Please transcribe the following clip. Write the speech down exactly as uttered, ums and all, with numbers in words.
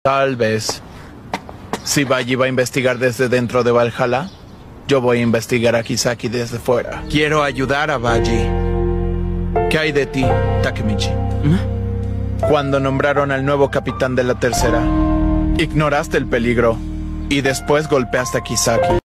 Tal vez. Si Baji va a investigar desde dentro de Valhalla, yo voy a investigar a Kisaki desde fuera. Quiero ayudar a Baji. ¿Qué hay de ti, Takemichi? ¿Mm? Cuando nombraron al nuevo capitán de la tercera, ignoraste el peligro y después golpeaste a Kisaki.